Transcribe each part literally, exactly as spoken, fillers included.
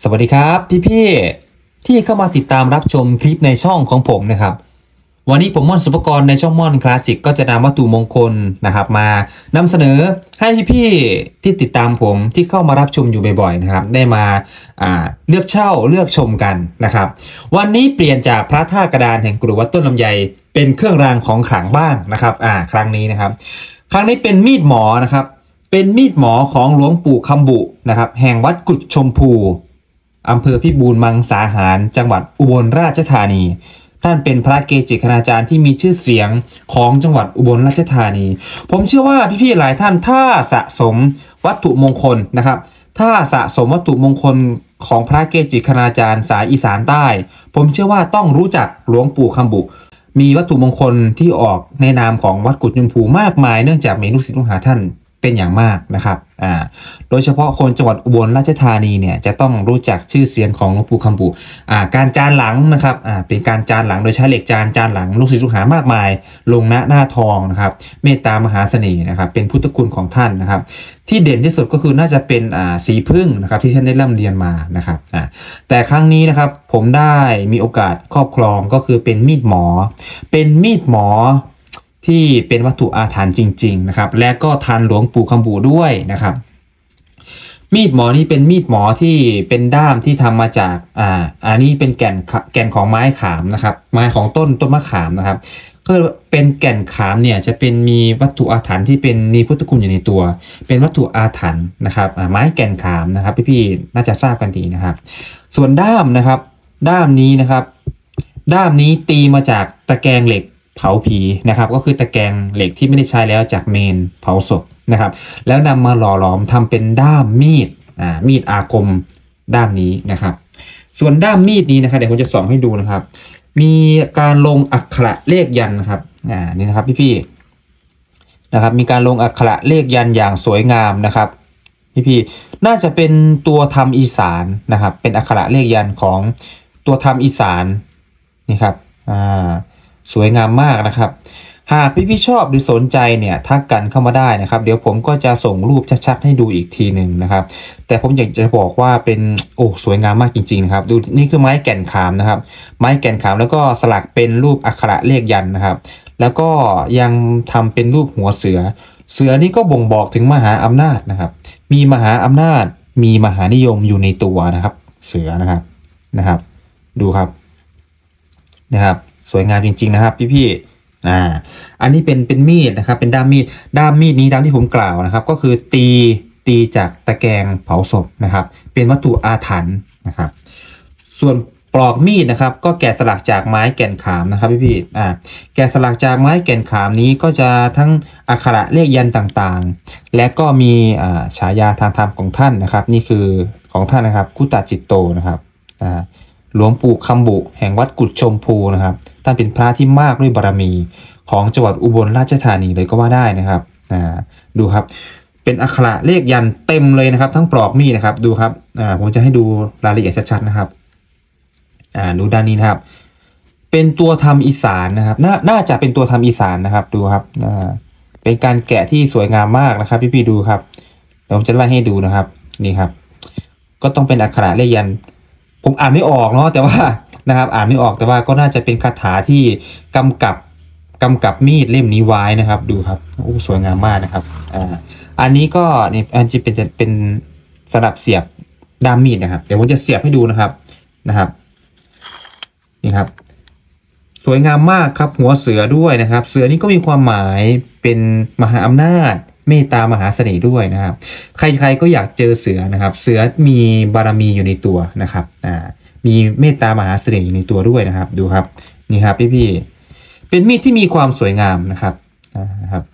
สวัสดีครับพี่ๆที่เข้ามาติดตามรับชมคลิปในช่องของผมนะครับวันนี้ผมม่อนสุภกรในช่องม่อนคลาสสิกก็จะนำวัตถุมงคลนะครับมานำเสนอให้พี่ๆที่ติดตามผมที่เข้ามารับชมอยู่บ่อยๆนะครับได้มาเลือกเช่าเลือกชมกันนะครับวันนี้เปลี่ยนจากพระธาตุกระดานแห่งกรุวัดต้นลำไยเป็นเครื่องรางของขลังบ้างนะครับอ่าครั้งนี้นะครับครั้งนี้เป็นมีดหมอนะครับเป็นมีดหมอของหลวงปู่คำบุนะครับแห่งวัดกุดชมพูอำเภอพิบูลมังสาหารจังหวัดอุบลราชธานีท่านเป็นพระเกจิคณาจารย์ที่มีชื่อเสียงของจังหวัดอุบลราชธานีผมเชื่อว่าพี่ๆหลายท่านถ้าสะสมวัตถุมงคลนะครับถ้าสะสมวัตถุมงคลของพระเกจิคณาจารย์สายอีสานใต้ผมเชื่อว่าต้องรู้จักหลวงปู่คำบุมีวัตถุมงคลที่ออกในนามของวัดกุดชมพูมากมายเนื่องจากมีลูกศิษย์ลูกหาท่านเป็นอย่างมากนะครับอ่าโดยเฉพาะคนจังหวัดอุบลราชธานีเนี่ยจะต้องรู้จักชื่อเสียงของหลวงปู่คำบุอ่าการจานหลังนะครับอ่าเป็นการจานหลังโดยใช้เหล็กจานจานหลังลูกศิษย์ลูกหามากมายลงหน้าหน้าทองนะครับเมตตามหาเสน่ห์นะครับเป็นพุทธคุณของท่านนะครับที่เด่นที่สุดก็คือน่าจะเป็นอ่าสีพึ่งนะครับที่ท่านได้ร่ำเรียนมานะครับอ่าแต่ครั้งนี้นะครับผมได้มีโอกาสครอบครองก็คือเป็นมีดหมอเป็นมีดหมอที่เป็นวัตถุอาถรรพ์จริงๆนะครับและก็ทันหลวงปู่คำบุด้วยนะครับมีดหมอนี่เป็นมีดหมอที่เป็นด้ามที่ทำมาจากอ่าอันนี้เป็นแก่นแก่นของไม้ขามนะครับไม้ของต้นต้นมะขามนะครับก็เป็นแก่นขามเนี่ยจะเป็นมีวัตถุอาถรรพ์ที่เป็นมีพุทธคุณอยู่ในตัวเป็นวัตถุอาถรรพ์นะครับไม้แก่นขามนะครับพี่ๆน่าจะทราบกันดีนะครับส่วนด้ามนะครับด้ามนี้นะครับด้ามนี้ตีมาจากตะแกรงเหล็กเผาผีนะครับก็คือตะแกรงเหล็กที่ไม่ได้ใช้แล้วจากเมนเผาศพนะครับแล้วนำมาหล่อหลอมทำเป็นด้ามมีดอ่ามีดอาคมด้ามนี้นะครับส่วนด้ามมีดนี้นะครับเดี๋ยวผมจะส่องให้ดูนะครับมีการลงอักขระเลขยันนะครับอ่านี่นะครับพี่ๆนะครับมีการลงอักขระเลขยันอย่างสวยงามนะครับพี่ๆน่าจะเป็นตัวธรรมอีสานนะครับเป็นอักขระเลขยันของตัวธรรมอีสานนี่ครับอ่าสวยงามมากนะครับหากพี่ๆชอบหรือสนใจเนี่ยทักกันเข้ามาได้นะครับเดี๋ยวผมก็จะส่งรูปชัดๆให้ดูอีกทีหนึ่งนะครับแต่ผมอยากจะบอกว่าเป็นโอ้สวยงามมากจริงๆนะครับดูนี่คือไม้แก่นขามนะครับไม้แก่นขามแล้วก็สลักเป็นรูปอักขระเลขยันนะครับแล้วก็ยังทำเป็นรูปหัวเสือเสือนี่ก็บ่งบอกถึงมหาอำนาจนะครับมีมหาอำนาจมีมหานิยมอยู่ในตัวนะครับเสือนะครับนะครับดูครับนะครับสวยงามจริงๆนะครับพี่ๆอ่าอันนี้เป็นเป็นมีดนะครับเป็นด้ามมีดด้ามมีดนี้ตามที่ผมกล่าวนะครับก็คือตีตีจากตะแกรงเผาศพนะครับเป็นวัตถุอาถรรพ์นะครับส่วนปลอกมีดนะครับก็แกะสลักจากไม้แก่นขามนะครับพี่ๆอ่าแกะสลักจากไม้แก่นขามนี้ก็จะทั้งอักขระเลขยันต่างๆและก็มีอ่าฉายาทางธรรมของท่านนะครับนี่คือของท่านนะครับคุตจิตโตนะครับอ่าหลวงปู่คำบุแห่งวัดกุดชมพูนะครับท่านเป็นพระที่มากด้วยบารมีของจังหวัดอุบลราชธานีเลยก็ว่าได้นะครับอ่าดูครับเป็นอักขระเลขยันเต็มเลยนะครับทั้งปลอกมีดนะครับดูครับอ่าผมจะให้ดูรายละเอียดชัดๆนะครับอ่าดูด้านนี้นะครับเป็นตัวธรรมอีสานนะครับน่าน่าจะเป็นตัวธรรมอีสานนะครับดูครับอ่าเป็นการแกะที่สวยงามมากนะครับพี่ๆดูครับเดี๋ยวผมจะไล่ให้ดูนะครับนี่ครับก็ต้องเป็นอักขระเลขยันผมอ่านไม่ออกเนาะแต่ว่านะครับอ่านไม่ออกแต่ว่าก็น่าจะเป็นคาถาที่กำกับกำกับมีดเล่มนี้ไว้นะครับดูครับโอ้สวยงามมากนะครับอ่าอันนี้ก็นี่อันจะเป็นเป็นสำหรับเสียบด้ามมีดนะครับเดี๋ยวผมจะเสียบให้ดูนะครับนะครับนี่ครับสวยงามมากครับหัวเสือด้วยนะครับเสือนี้ก็มีความหมายเป็นมหาอำนาจเมตตามหาเสน่ห์ด้วยนะครับใครๆก็อยากเจอเสือนะครับเสือมีบารมีอยู่ในตัวนะครับอ่ามีเมตตามหาเสน่ห์อยู่ในตัวด้วยนะครับดูครับนี่ครับพี่ๆเป็นมีดที่มีความสวยงามนะครับนะครับ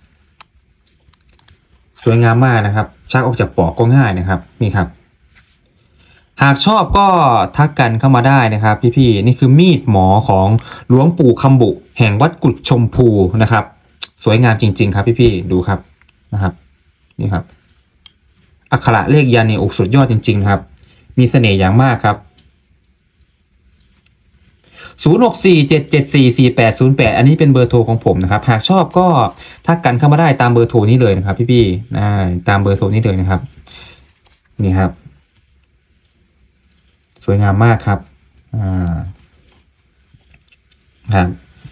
สวยงามมากนะครับชักออกจากปอกก็ง่ายนะครับนี่ครับหากชอบก็ทักกันเข้ามาได้นะครับพี่ๆนี่คือมีดหมอของหลวงปู่คำบุแห่งวัดกุดชมพูนะครับสวยงามจริงๆครับพี่ๆดูครับนะครับนี่ครับอักขระเลขยันนี่อกสุดยอดจริงๆครับมีเสน่ห์อย่างมากครับศูนย์ หก สี่ เจ็ด เจ็ด สี่ สี่ แปด ศูนย์ แปดอันนี้เป็นเบอร์โทรของผมนะครับหากชอบก็ทักกันเข้ามาได้ตามเบอร์โทรนี้เลยนะครับพี่ๆตามเบอร์โทรนี้เลยนะครับนี่ครับสวยงามมากครับอ่าครับ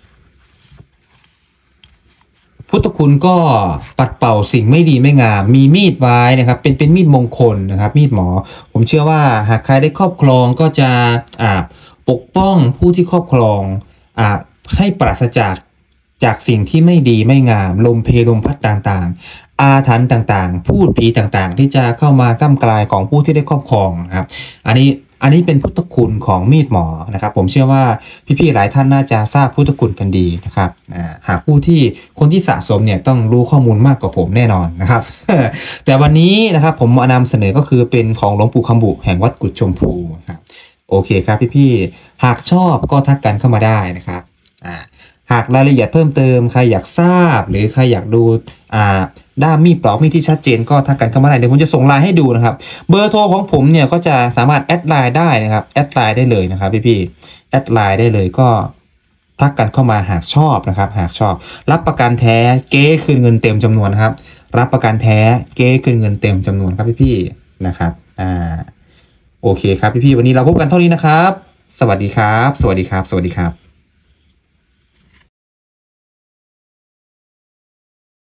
พุทธคุณก็ปัดเป่าสิ่งไม่ดีไม่งามมีมีดไว้นะครับเป็นเป็นมีดมงคลนะครับมีดหมอผมเชื่อว่าหากใครได้ครอบครองก็จะอ่าปกป้องผู้ที่ครอบครองอ่าให้ปราศจากจากสิ่งที่ไม่ดีไม่งามลมเพลลมพัดต่างๆอาถรรพ์ต่างๆพูดผีต่างๆที่จะเข้ามาก้ำกลายของผู้ที่ได้ครอบครองนะครับอันนี้อันนี้เป็นพุทธคุณของมีดหมอนะครับผมเชื่อว่าพี่ๆหลายท่านน่าจะทราบพุทธคุณกันดีนะครับหากผู้ที่คนที่สะสมเนี่ยต้องรู้ข้อมูลมากกว่าผมแน่นอนนะครับ แต่วันนี้นะครับผมมานำเสนอก็คือเป็นของหลวงปู่คำบุแห่งวัดกุดชมพูครับโอเคครับพี่ๆหากชอบก็ทักกันเข้ามาได้นะครับอ่าหากรายละเอียดเพิ่มเติมใครอยากทราบหรือใครอยากดูอ่าด้ามมีดปลอกมีดที่ชัดเจนก็ทักกันเข้ามาได้เดี๋ยวผมจะส่งไลน์ให้ดูนะครับเบอร์โทรของผมเนี่ยก็จะสามารถแอดไลน์ได้นะครับแอดไลน์ได้เลยนะครับพี่ๆแอดไลน์ได้เลยก็ทักกันเข้ามาหากชอบนะครับหากชอบรับประกันแท้เก๊คืนเงินเต็มจำนวนนะครับรับประกันแท้เก๊คืนเงินเต็มจำนวนครับพี่ๆนะครับอ่าโอเคครับพี่ๆวันนี้เราพบกันเท่านี้นะครับสวัสดีครับสวัสดีครับสวัสดีครับ